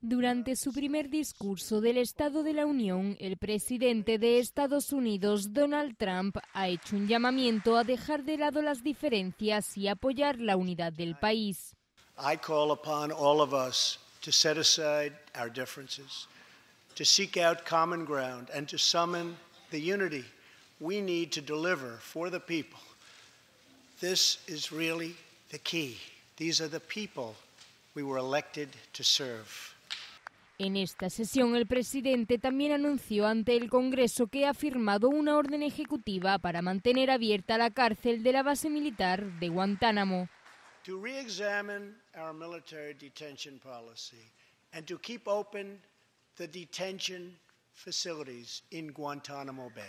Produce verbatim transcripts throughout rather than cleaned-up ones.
Durante su primer discurso del Estado de la Unión, el presidente de Estados Unidos, Donald Trump, ha hecho un llamamiento a dejar de lado las diferencias y apoyar la unidad del país. I call upon all of us to set aside our differences, to seek out common ground, and to summon the unity we need to deliver for the people. This is really the key. These are the people we were elected to serve. En esta sesión, el presidente también anunció ante el Congreso que ha firmado una orden ejecutiva para mantener abierta la cárcel de la base militar de Guantánamo. To re-examine our military detention policy and to keep open the detention facilities in Guantánamo Bay.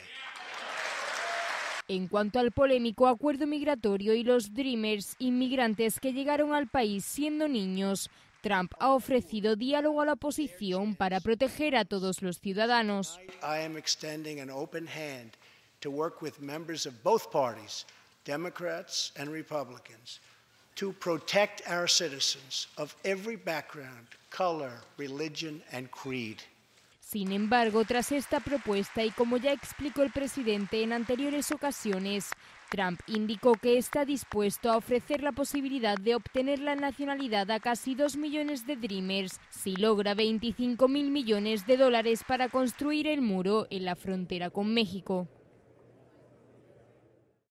En cuanto al polémico acuerdo migratorio y los Dreamers, inmigrantes que llegaron al país siendo niños, Trump ha ofrecido diálogo a la oposición para proteger a todos los ciudadanos. I am extending an open hand to work with members of both parties, Democrats and Republicans, to protect our citizens of every background, color, religion and creed. Sin embargo, tras esta propuesta y como ya explicó el presidente en anteriores ocasiones, Trump indicó que está dispuesto a ofrecer la posibilidad de obtener la nacionalidad a casi dos millones de Dreamers si logra veinticinco mil millones de dólares para construir el muro en la frontera con México.